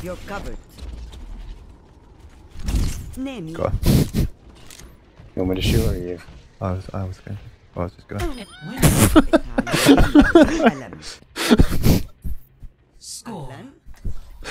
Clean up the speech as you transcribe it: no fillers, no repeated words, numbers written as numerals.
You're covered. Name Go on. You want me to shoot or are you? I was going. I was just gonna.